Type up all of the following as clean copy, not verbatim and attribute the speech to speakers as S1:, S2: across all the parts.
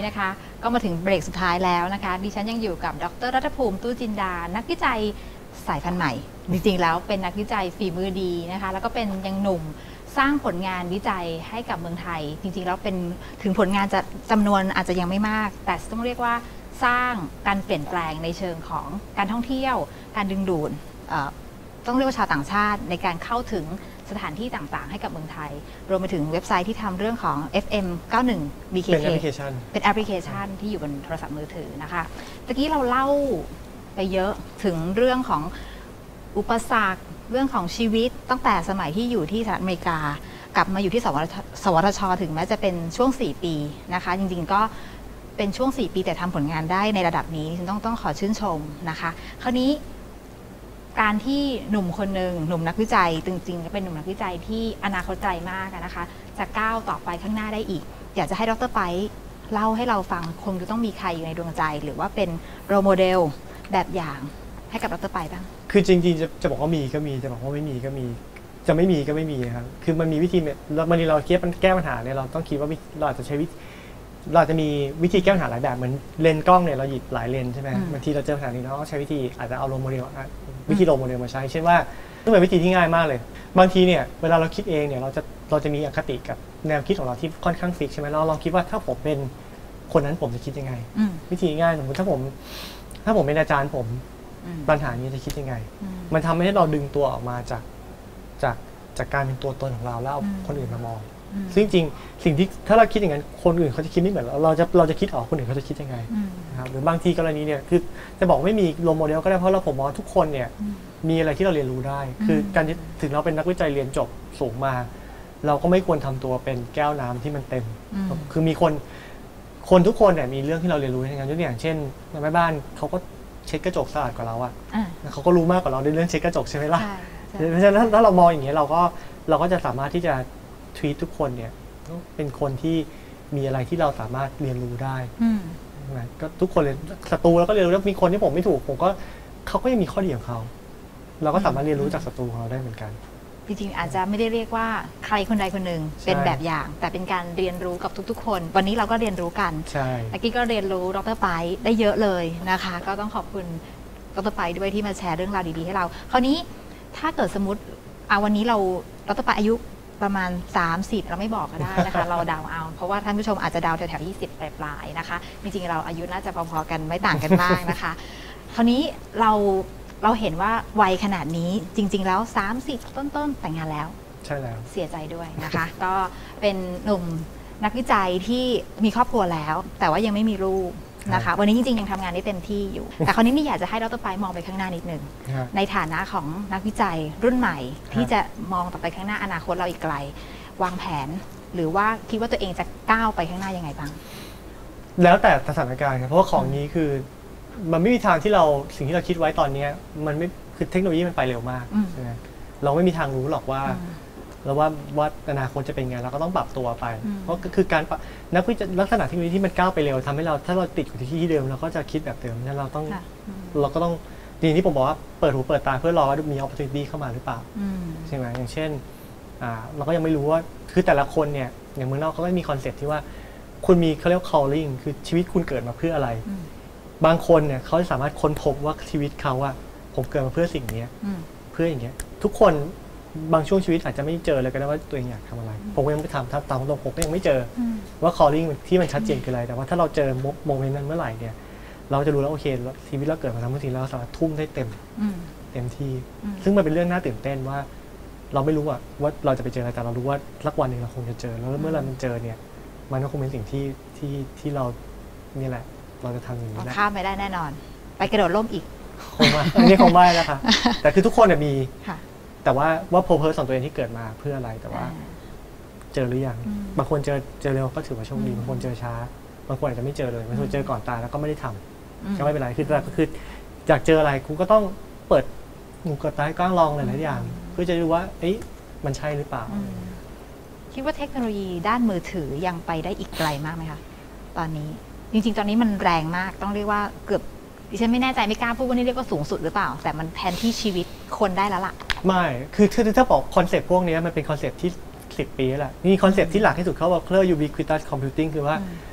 S1: นะคะก็มาถึงเบรกสุดท้ายแล้วนะคะดิฉันยังอยู่กับดร.รัตภูมิตู้จินดานักวิจัยสายพันธุ์ใหม่จริงๆแล้วเป็นนักวิจัยฝีมือดีนะคะแล้วก็เป็นยังหนุ่มสร้างผลงานวิจัยให้กับเมืองไทยจริงๆแล้วเป็นถึงผลงานจะจำนวนอาจจะยังไม่มากแต่ต้องเรียกว่าสร้างการเปลี่ยนแปลงในเชิงของการท่องเที่ยวการดึงดูดต้องเรียกว่าชาวต่างชาติในการเข้าถึงสถานที่ต่างๆให้กับเมืองไทยรวมไปถึงเว็บไซต์ที่ทำเรื่องของ FM 91 BKK
S2: เป็นแอปพลิเคชัน
S1: ที่อยู่บนโทรศัพท์มือถือนะคะตะกี้เราเล่าไปเยอะถึงเรื่องของอุปสรรคเรื่องของชีวิตตั้งแต่สมัยที่อยู่ที่สหรัฐอเมริกากลับมาอยู่ที่สวทช.ถึงแม้จะเป็นช่วง4ปีนะคะจริงๆก็เป็นช่วง4ปีแต่ทำผลงานได้ในระดับนี้ต้องขอชื่นชมนะคะคราวนี้การที่หนุ่มคนหนึ่งหนุ่มนักวิจัยจริงๆเป็นหนุ่มนักวิจัยที่อนาคตไกลมากนะคะจะก้าวต่อไปข้างหน้าได้อีกอยากจะให้ดร.ไปเล่าให้เราฟังคงจะต้องมีใครอยู่ในดวงใจหรือว่าเป็นโรลโมเดลแบบอย่างให้กับดร.ไปบ้าง
S2: คือจริงๆจะบอกว่ามีก็มีจะบอกว่าไม่มีก็มีจะไม่มีก็ไม่มีครับคือมันมีวิธีบางทีเราคิดแก้ปัญหาเนี่ยเราต้องคิดว่าเราอาจจะใช้เราจะมีวิธีแก้ปัญหาหลายแบบเหมือนเลนส์กล้องเนี่ยเราหยิบหลายเลนส์ใช่ไหมบางทีเราเจอปัญหานี้เราก็ใช้วิธีอาจจะเอาโรลโมเดลวิธีโรลโมเดลมาใช้เช่นว่าต้องเป็นวิธีที่ง่ายมากเลยบางทีเนี่ยเวลาเราคิดเองเนี่ยเราจะมีอคติกับแนวคิดของเราที่ค่อนข้างฟิกใช่ไหมเราลองคิดว่าถ้าผมเป็นคนนั้นผมจะคิดยังไงวิธีง่ายสมมติถ้าผมเป็นอาจารย์ผมปัญหานี้จะคิดยังไงมันทำให้เราดึงตัวออกมาจากการเป็นตัวตนของเราแล้วเอาคนอื่นมามองซึ่งจริงสิ่งที่ถ้าเราคิดอย่างนั้นคนอื่นเขาจะคิดไม่เหมือนเราจะคิดออกคนอื่นเขาจะคิดยังไงนะครับหรือบางทีกรณีเนี่ยคือจะบอกไม่มีโรลโมเดลก็ได้เพราะผมมองทุกคนเนี่ยมีอะไรที่เราเรียนรู้ได้คือการถึงเราเป็นนักวิจัยเรียนจบสูงมาเราก็ไม่ควรทำตัวเป็นแก้วน้ำที่มันเต็มคือมีคนทุกคนเนี่ยมีเรื่องที่เราเรียนรู้ในงานยกตัวอย่างเช่นแม่บ้านเขาก็เช็ดกระจกสะอาดกว่าเราอ่ะเขาก็รู้มากกว่าเราในเรื่องเช็ดกระจกใช่ไหมล่ะเพราะฉะนั้นถ้าเรามองอย่างนี้เราก็จะสามารถที่จะทวีตทุกคนเนี่ยเป็นคนที่มีอะไรที่เราสามารถเรียนรู้ได้ก็ทุกคนเลยศัตรูแล้วก็เรียนรู้แล้วมีคนที่ผมไม่ถูกผมก็เขาก็ยังมีข้อดีของเขาเราก็สามารถเรียนรู้จากศัตรูของเราได้เหมือนกัน
S1: จริงๆอาจจะไม่ได้เรียกว่าใครคนใดคนหนึ่งเป็นแบบอย่างแต่เป็นการเรียนรู้กับทุกๆคนวันนี้เราก็เรียนรู้กันตะกี้ก็เรียนรู้ดร.ไปได้เยอะเลยนะคะก็ต้องขอบคุณดร.ไปด้วยที่มาแชร์เรื่องราวดีๆให้เราคราวนี้ถ้าเกิดสมมติวันนี้เราดร.ไปอายุประมาณ30เราไม่บอกก็ได้นะคะเราเดาเอาเพราะว่าท่านผู้ชมอาจจะเดาแถวๆ20ปลายๆนะคะจริงๆเราอายุน่าจะพอๆกันไม่ต่างกันมากนะคะคราวนี้เราเห็นว่าวัยขนาดนี้จริงๆแล้ว30ต้นๆแต่งงานแล้ว
S2: ใช่แล้ว
S1: เสียใจด้วยนะคะ ก็เป็นหนุ่มนักวิจัยที่มีครอบครัวแล้วแต่ว่ายังไม่มีลูกนะคะวันนี้จริงๆยังทำงานได้เต็มที่อยู่แต่คราวนี้นี่อยากจะให้ดร.ไปมองไปข้างหน้านิดนึงในฐานะของนักวิจัยรุ่นใหม่ที่จะมองต่อไปข้างหน้าอนาคตเราอีกไกลวางแผนหรือว่าคิดว่าตัวเองจะก้าวไปข้างหน้ายังไงบ้าง
S2: แล้วแต่สถานการณ์ครับเพราะว่าของนี้คือมันไม่มีทางที่สิ่งที่เราคิดไว้ตอนนี้มันไม่คือเทคโนโลยีมันไปเร็วมากใช่ไหมเราไม่มีทางรู้หรอกว่าอนาคตจะเป็นไงเราก็ต้องปรับตัวไปเพราะคือการนักวิจัยลักษณะเทคโนโลยีที่มันก้าวไปเร็วทำให้เราถ้าเราติดอยู่ที่เดิมเราก็จะคิดแบบเดิมนั้นเราก็ต้องทีนี้ผมบอกว่าเปิดหูเปิดตาเพื่อรอว่ามี opportunity เข้ามาหรือเปล่าใช่ไหมอย่างเช่นเราก็ยังไม่รู้ว่าคือแต่ละคนเนี่ยอย่างเมืองนอกเขาก็มีคอนเซ็ปต์ที่ว่าคุณมีเขาเรียก calling คือชีวิตคุณเกิดมาเพื่ออะไรบางคนเนี่ยเขาสามารถค้นพบว่าชีวิตเขาอะผมเกิดมาเพื่อสิ่งนี้เพื่ออย่างเงี้ยทุกคนบางช่วงชีวิตอาจจะไม่เจอเลยก็ได้ว่าตัวเองอยากทำอะไรผมก็ยังไม่ทำตามตรงผมก็ยังไม่เจอว่า calling ที่มันชัดเจนคืออะไรแต่ว่าถ้าเราเจอโมเมนต์นั้นเมื่อไหร่เนี่ยเราจะรู้แล้วโอเคชีวิตเราเกิดมาทำเพื่อสิ่งเราสามารถทุ่มได้เต็มที่ซึ่งมันเป็นเรื่องน่าตื่นเต้นว่าเราไม่รู้ว่าเราจะไปเจออะไรแต่เรารู้ว่าสักวันหนึ่งเราคงจะเจอแล้วเมื่อเราเจอเนี่ยมันก็คงเป็นสิ่งที่เรานี่แหละเราจะทำอย่างนี้แหละ
S1: ข้ามไปได้แน่นอนไปกระโดดร่มอีก
S2: คงไม่อันนี้คงไม่แล้วค่ะแต่คือทุกคนมีแต่ว่าpurposeของตัวเองที่เกิดมาเพื่ออะไรแต่ว่าเจอหรือยังบางคนเจอเร็วก็ถือว่าโชคดีบางคนเจอช้าบางคนอาจจะไม่เจอเลยบางคนเจอก่อนตายแล้วก็ไม่ได้ทำก็ไม่เป็นไรคืออยากเจออะไรคุณก็ต้องเปิดหูกระต่ายก้างลองหลายๆอย่างเพื่อจะดูว่ามันใช่หรือเปล่า
S1: คิดว่าเทคโนโลยีด้านมือถือยังไปได้อีกไกลมากไหมคะตอนนี้จริงๆตอนนี้มันแรงมากต้องเรียกว่าเกือบดิฉันไม่แน่ใจไม่กล้าพูดว่านี่เรียกว่าสูงสุดหรือเปล่าแต่มันแทนที่ชีวิตคนได้แล้วล่ะ
S2: ไม่คือถ้าบอกคอนเซปต์พวกนี้มันเป็นคอนเซปต์ที่10 ปีแล้วนี่คอนเซปต์ที่หลักที่สุดเขาบอกเรียกว่า ubiquitous computing คือว่า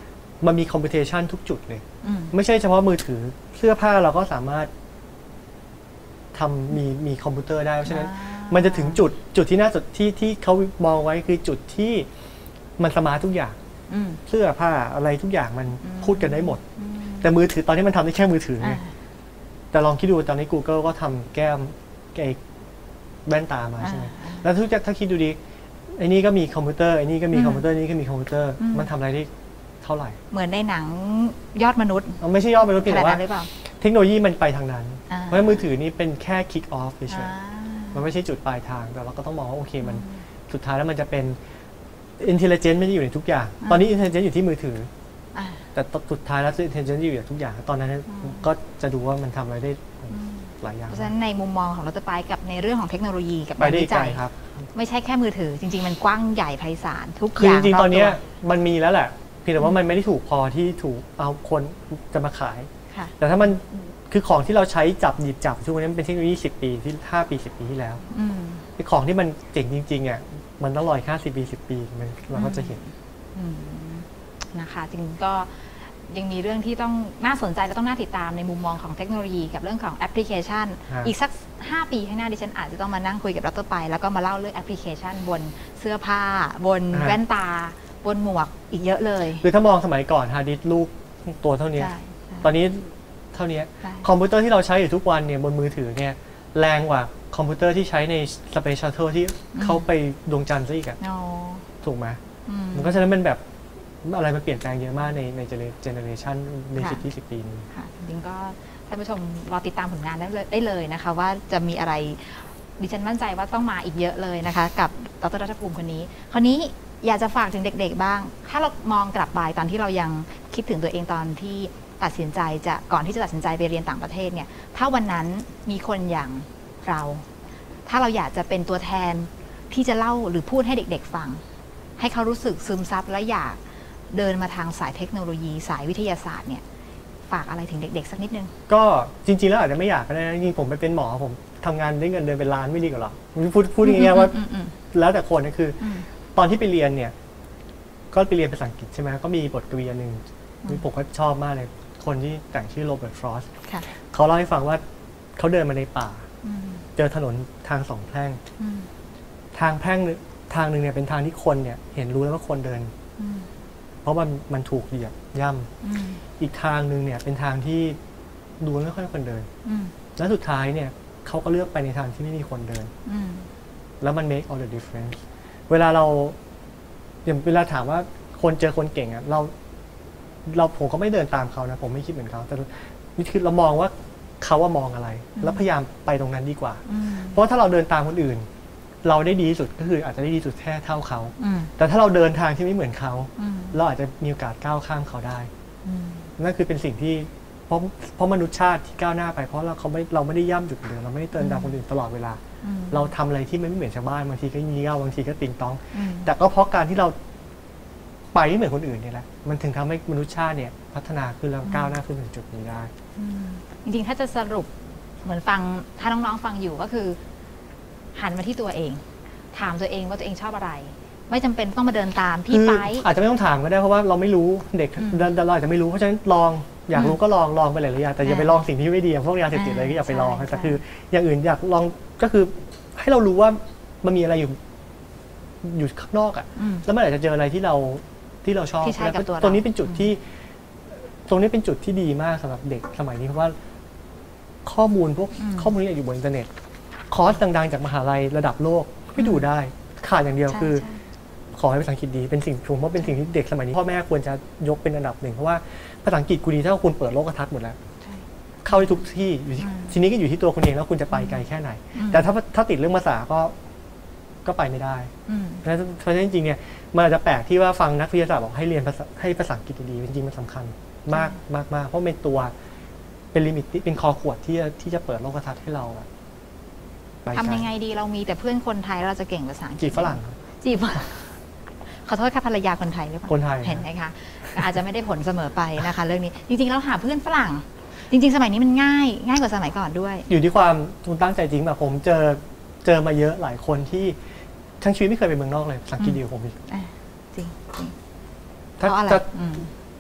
S2: มันมีคอมพิวเตชันทุกจุดเลย
S1: อืม
S2: ไม่ใช่เฉพาะมือถือเสื้อผ้าเราก็สามารถทำมีคอมพิวเตอร์ได้เพราะฉะนั้นมันจะถึงจุดที่น่าสนที่เขามองไว้คือจุดที่มันสมาร์ททุกอย่าง
S1: อืม
S2: เสื้อผ้าอะไรทุกอย่างมัน
S1: อืม
S2: พูดกันได้หมด
S1: อืม
S2: แต่มือถือตอนนี้มันทำได้แค่มือถือไง
S1: อ่า
S2: แต่ลองคิดดูตอนนี้ Google ก็ทำแก้มไอ้แว่นตามาใช่ไหมแล้วถ้าคิดดูดิไอ้นี่ก็มีคอมพิวเตอร์ไอ้นี่ก็มีคอมพิวเตอร์นี่ก็มีคอมพิวเตอร์มันทำอะไรได้เท่าไหร่
S1: เหมือนในหนังยอดมนุษย์
S2: ไม่ใช่ย่อไปรู้เพียง
S1: ขนาด
S2: แต่ว่า
S1: นั้นหรือเปล่า
S2: เทคโนโลยีมันไปทางนั้น
S1: อ่า
S2: เพราะฉะนั้นมือถือนี่เป็นแค่ kick off เฉ
S1: อ่าย
S2: ๆมันไม่ใช่จุดปลายทางแต่เราก็ต้องมองว่าโอเคมันสุดท้ายแล้วมันจะเป็น intelligence ไม่ได้อยู่ในทุกอย่าง ตอนนี้ intelligence อยู่ที่มือถือ
S1: อ่า
S2: แต่สุดท้ายแล้ว intelligence อยู่ในทุกอย่างตอนนั้นก็จะดูว่ามันทำอะไรได้หลายอย่าง
S1: เพราะฉะนั้นในมุมมองของดร.ปายกับในเรื่องของเทคโนโลยีกับ
S2: ไป
S1: งาน
S2: ได้
S1: วิ
S2: ไกล
S1: จัย
S2: ครับ
S1: ไม่ใช่แค่มือถือจริง ๆ มันกว้างใหญ่ไพศาลทุก
S2: คือ
S1: อย่าง
S2: จริงๆตอนเนี้ย
S1: รบว
S2: มันมีแล้วแหละเพียงแต่ว่ามันไม่ได้ถูกพอที่ถูกเอาคนจะมาขาย
S1: ค่ะ
S2: แต่ถ้ามันคือของที่เราใช้จับหยิบจับทุกวันนี้มันเป็นเทคโนโลยี10 ปีที่5 ปี 10 ปีที่แล้ว
S1: อืม
S2: ไอ้ของที่มันเจ๋งจริงๆอ่ะมันต้องรออีก50 ปี 10 ปีมันเราก็จะเห็น
S1: อืมนะคะจริงๆก็ยังมีเรื่องที่ต้องน่าสนใจและต้องน่าติดตามในมุมมองของเทคโนโลยีกับเรื่องของแอปพลิเคชัน
S2: ฮะ
S1: อีกสัก 5 ปีข้างหน้าดิฉันอาจจะต้องมานั่งคุยกับดร.ปายแล้วก็มาเล่าเรื่องแอปพลิเคชันบนเสื้อผ้า บนแว่นตา บนหมวกอีกเยอะเลย
S2: คือถ้ามองสมัยก่อนฮาร์ดดิสก์ลูกตัวเท่านี้
S1: ใช่
S2: ตอนนี้เท่านี้
S1: ใช่
S2: คอมพิวเตอร์ที่เราใช้อยู่ทุกวันเนี่ยบนมือถือเนี่ยแรงกว่าคอมพิวเตอร์ที่ใช้ใน Space Shuttle ที่เข้าไปดวงจันทร์ซะอีกอะ
S1: อ๋อ
S2: ถูกไหม
S1: อืม
S2: มันก็ฉะนั้นมันแบบอะไรมันเปลี่ยนแปลงเยอะมากในเจเนอเรชันใน
S1: ค่ะ
S2: 10-20 ปีนี้
S1: ค่ะจริงๆก็ท่านผู้ชมรอติดตามผลงานได้เลยนะคะ ว่าจะมีอะไรดิฉันมั่นใจว่าต้องมาอีกเยอะเลยนะคะ กับดร.รัฐภูมิคนนี้คราวนี้อยากจะฝากถึงเด็กๆบ้าง ถ้าเรามองกลับไปตอนที่เรายังคิดถึงตัวเองตอนที่ตัดสินใจจะก่อนที่จะตัดสินใจไปเรียนต่างประเทศเนี่ยถ้าวันนั้นมีคนอย่างเรา ถ้าเราอยากจะเป็นตัวแทนที่จะเล่าหรือพูดให้เด็กๆฟัง ให้เขารู้สึกซึมซับและอยากเดินมาทางสายเทคโนโลยีสายวิทยาศาสตร์เนี่ยฝากอะไรถึงเด็กๆสักนิดนึง
S2: ก็จริงๆแล้วอาจจะไม่อยากก็ได้นะจริงๆผมไปเป็นหมอผมทำงานได้เงินเดือนเป็นล้านไม่ดีกว่าหรอพูดง่ายๆว่าแล้วแต่คนนะคืออตอนที่ไปเรียนเนี่ยก็ไปเรียนภาษาอังกฤษใช่ไหมก็มีบทกวีอันหนึ่งที่ผมก็ชอบมากเลยคนที่แต่งชื่อโรเบิร์ตฟรอสต์
S1: ค่ะ
S2: เขาเล่าให้ฟังว่าเขาเดินมาในป่า
S1: อืม
S2: เจอถนนทางสองแพร่ง
S1: อืม
S2: ทางแพร่งทางหนึ่งเนี่ยเป็นทางที่คนเนี่ยเห็นรู้แล้วว่าคนเดิน
S1: อืม
S2: เพราะมันถูกเหยียบย่ำ
S1: อืม
S2: อีกทางหนึ่งเนี่ยเป็นทางที่ดูไม่ค่อยคนเดิน
S1: อืม
S2: แล้วสุดท้ายเนี่ยเขาก็เลือกไปในทางที่ไม่มีคนเดิน
S1: อืม
S2: แล้วมัน make all the difference เวลาเราอย่างเวลาถามว่าคนเจอคนเก่งอะเราผมก็ไม่เดินตามเขานะผมไม่คิดเหมือนเขาแต่นี่คือเรามองว่าเขาว่ามองอะไร แล้วพยายามไปตรงนั้นดีกว่า
S1: อืม
S2: เพราะถ้าเราเดินตามคนอื่น เราได้ดีที่สุดก็คืออาจจะได้ดีที่สุดแค่เท่าเขา
S1: อืม
S2: แต่ถ้าเราเดินทางที่ไม่เหมือนเขา
S1: อืม
S2: เราอาจจะมีโอกาสก้าวข้ามเขาได้
S1: อืม
S2: นั่นคือเป็นสิ่งที่เพราะมนุษยชาติที่ก้าวหน้าไปเพราะเราไม่ได้ย่ำจุดเดิมเราไม่ได้เดินตามคนอื่นตลอดเวลา
S1: อืม
S2: เราทำอะไรที่มันไม่เหมือนชาวบ้านบางทีก็งี่เง่าบางทีก็ติงตอง
S1: อืม
S2: แต่ก็เพราะการที่เราไปไม่เหมือนคนอื่นเนี่ยแหละมันถึงทำให้มนุษยชาติเนี่ยพัฒนาขึ้นแล้วก้าวหน้าขึ้นถึงจุดนี้ได้
S1: อืมจริงๆ ถ้าจะสรุปเหมือนฟังถ้าน้องๆฟังอยู่ก็คือ หันมาที่ตัวเอง ถามตัวเองว่าตัวเองชอบอะไร ไม่จำเป็นต้องมาเดินตามพี่
S2: คือ
S1: ไป
S2: อาจจะไม่ต้องถามก็ได้เพราะว่าเราไม่รู้เด็ก
S1: อืม
S2: เราอาจจะไม่รู้เพราะฉะนั้นลองอยากรู้ก็ลองไปหลายๆอย่างแต่อย่าไปลองสิ่งที่ไม่ดีอย่างพวกยาเสพติดอะไรก็อย่าไปลอง
S1: ใช่
S2: แต่คือ อย่างอื่นอยากลองก็คือให้เรารู้ว่ามันมีอะไรอยู่ข้างนอกอ่ะ
S1: อืม
S2: แล้วมันอาจจะเจออะไรที่เราชอบ
S1: ที่ใช่กับตัวเรา
S2: ตรงนี้เป็นจุดที่ดีมากสำหรับเด็กสมัยนี้เพราะว่าข้อมูลพวกข้อมูลที่อยู่บนอินเทอร์เน็ตคอร์สดังๆจากมหาลัยระดับโลกไม่ดูได้ขาดอย่างเดียว
S1: ใช่
S2: คือ
S1: ใช่
S2: ขอให้ภาษาอังกฤษดีเป็นสิ่งผมว่าเป็นสิ่งที่เด็กสมัยนี้พ่อแม่ควรจะยกเป็นอันดับหนึ่งเพราะว่าภาษาอังกฤษกูดีถ้าคุณเปิดโลกทัศน์หมดแล้ว
S1: ใช่
S2: เข้าได้ทุกที่อยู่ที่ทีนี้ก็อยู่ที่ตัวคุณเองแล้วคุณจะไปไกลแค่ไหน
S1: อืม
S2: แต่ถ้าติดเรื่องภาษาก็ไปไม่ได้
S1: อืม
S2: เพราะฉะนั้นจริงๆเนี่ยมันอาจจะแปลกที่ว่าฟังนักวิทยาศาสตร์บอกให้เรียนภาษาอังกฤษดีจริงๆมันสำคัญมากมากเพราะเป็นตัวเป็นลิมิตเป็นคอขวดที่จะเปิดโลกทัศน์ให้เราอะไปไกล
S1: ทำยังไงดีเรามีแต่เพื่อนคนไทยแล้วเราจะเก่งภาษาอังกฤษ
S2: จีบฝรั่ง
S1: จีบขอโทษค่ะภรรยาคนไทยหรือเปล่า
S2: คนไทย
S1: เห็นไหมคะอาจจะไม่ได้ผลเสมอไปนะคะ เรื่องนี้จริงๆแล้วหาเพื่อนฝรั่ง จริง ๆ สมัยนี้มันง่ายกว่าสมัยก่อนด้วย
S2: อยู่ที่ความตั้งใจจริงแบบผมเจอมาเยอะหลายคนที่ทั้งชีวิตไม่เคยไปเมืองนอกเลยภาษาอังกฤษดีกว่าผมอีก
S1: อ่ะจริง
S2: ถ้า
S1: เพราะอะไร
S2: ถ้า
S1: อืม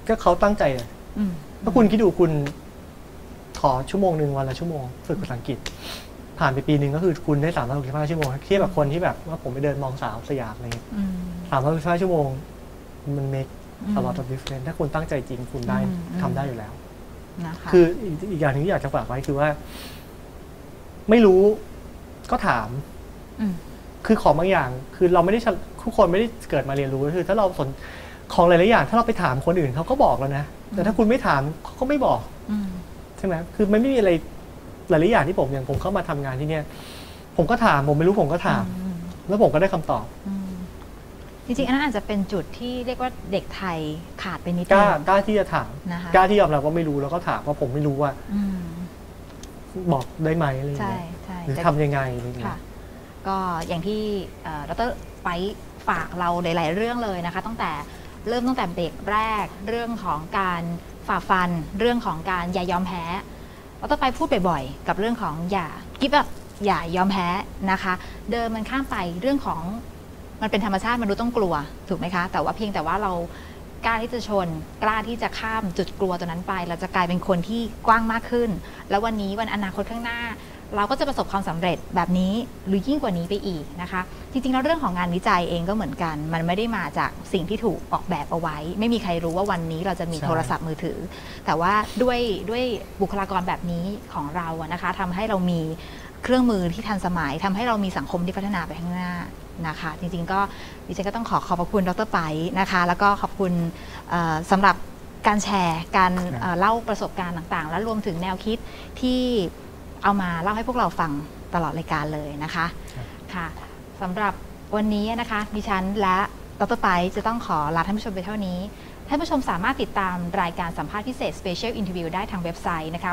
S2: ก็เขาตั้งใจอะ
S1: อืม
S2: ถ้าคุณคิดดูคุณขอชั่วโมงหนึ่งวันละชั่วโมงฝึกภาษาอังกฤษผ่านไปปีหนึ่งก็คือคุณได้365ชั่วโมงเทียบกับคนที่แบบว่าผมไปเดินมองสาวสยามอะไรเงี้ย
S1: อืม
S2: 365ชั่วโมงมัน make
S1: อืม
S2: a lot of difference ถ้าคุณตั้งใจจริงคุณได้ ทำได้อยู่แล้ว
S1: นะคะ
S2: คืออีกอย่างหนึงที่อยากจะฝากไว้คือว่า ไม่รู้ก็ถาม
S1: อืม
S2: คือของบางอย่าง คือเราไม่ได้ทุกคนไม่ได้เกิดมาเรียนรู้คือถ้าเราสนของหลายๆอย่าง ถ้าเราไปถามคนอื่นเขาก็บอกแล้วนะแต่ถ้าคุณไม่ถามเขาก็ไม่บอก
S1: อืม
S2: ใช่ไหมคือมันไม่มีอะไรหลายๆอย่างที่อย่างผมเข้ามาทำงานที่เนี่ย ผมก็ถามผมไม่รู้ผมก็ถาม
S1: อืม
S2: แล้วผมก็ได้คำตอบ
S1: อืมจริงๆอันนั้นอาจจะเป็นจุดที่เรียกว่าเด็กไทยขาดไปนิด
S2: ก
S1: นึ
S2: ล้างที่จะถาม
S1: นะคะ
S2: กล้าที่ยอมรับว่าไม่รู้แล้วก็ถามว่าผมไม่รู้ว่า
S1: อืม
S2: บอกได้ไหมอะไรอย่าง
S1: ใช่
S2: เงี้ย
S1: ใช่
S2: หรือ
S1: แต่
S2: ทำยังไงอะไรอย่างเงี้
S1: ค่ะ
S2: ย
S1: ก็อย่างที่ดรไปฝากเราหลาย ๆ เรื่องเลยนะคะตั้งแต่เริ่มตั้งแต่เบรกแรกเรื่องของการฝ่าฟันเรื่องของการอย่ายอมแพ้ดรไปพูดบ่อย ๆ กับเรื่องของอย่ากิฟต์อย่ายอมแพ้นะคะ เดินมันข้ามไปเรื่องของมันเป็นธรรมชาติมนุษย์ต้องกลัวถูกไหมคะแต่ว่าเพียงแต่ว่าเรากล้าที่จะชนกล้าที่จะข้ามจุดกลัวตัวนั้นไป เราจะกลายเป็นคนที่กว้างมากขึ้น แล้ววันนี้วันอนาคตข้างหน้า เราก็จะประสบความสำเร็จแบบนี้หรือยิ่งกว่านี้ไปอีกนะคะจริงๆแล้วเรื่องของงานวิจัยเองก็เหมือนกัน มันไม่ได้มาจากสิ่งที่ถูกออกแบบเอาไว้ ไม่มีใครรู้ว่าวันนี้เราจะมี
S2: ใช่
S1: โทรศัพท์มือถือ แต่ว่าด้วยบุคลากรแบบนี้ของเราอะนะคะทำให้เรามีเครื่องมือที่ทันสมัยทำให้เรามีสังคมที่พัฒนาไปข้างหน้านะคะ จริงๆก็ดิฉันก็ต้องขอบพระคุณดรไปนะคะ แล้วก็ขอบคุณสำหรับการแชร์การเล่าประสบการณ์ต่างๆ และรวมถึงแนวคิดที่เอามาเล่าให้พวกเราฟังตลอดรายการเลยนะคะค่ะสำหรับวันนี้นะคะดิฉันและดรไปจะต้องขอลาท่านผู้ชมไปเท่านี้ท่านผู้ชมสามารถติดตามรายการสัมภาษณ์พิเศษ Special Interview ได้ทางเว็บไซต์นะคะ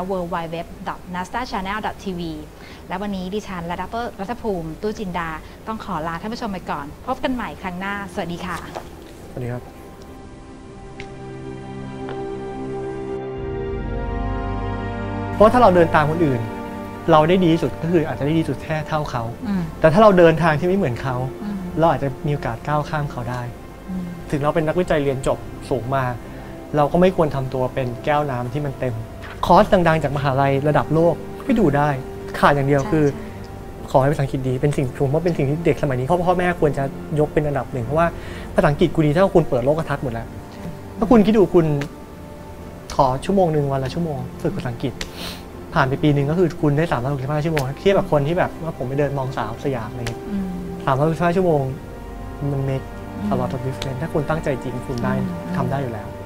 S1: www.nastachannel.tv และวันนี้ดิฉันและดร.รัฐภูมิตู้จินดาต้องขอลาท่านผู้ชมไปก่อนพบกันใหม่ครั้งหน้าสวัสดีค่ะ
S2: สวัสดีครับ เพราะถ้าเราเดินตามคนอื่น เราได้ดีที่สุดก็คืออาจจะได้ดีที่สุดแค่เท่าเขา แต่ถ้าเราเดินทางที่ไม่เหมือนเขา เราอาจจะมีโอกาสก้าวข้ามเขาได้ ถึงเราเป็นนักวิจัยเรียนจบสูงมา เราก็ไม่ควรทำตัวเป็นแก้วน้ำที่มันเต็ม คอร์สดังๆจากมหาลัยระดับโลกก็ดูได้ขาดอย่างเดียวคือ ขอให้ภาษาอังกฤษดีเป็นสิ่งผมว่าเป็นสิ่งที่เด็กสมัยนี้พ่อแม่ควรจะยกเป็นอันดับหนึ่งเพราะว่าภาษาอังกฤษกูดีเท่าคุณเปิดโลกทัศน์หมดแล้วถ้าคุณคิดดูคุณขอชั่วโมงหนึ่งวันละชั่วโมงฝึกภาษาอังกฤษผ่านไปปีหนึ่งก็คือคุณได้365ชั่วโมงเทียบกับคนที่แบบว่าผมไปเดินมองสาวสยามอะไรเงี้ย365ชั่วโมงมัน make a lot of difference ถ้าคุณตั้งใจจริงคุณได้ทำได้อยู่แล้ว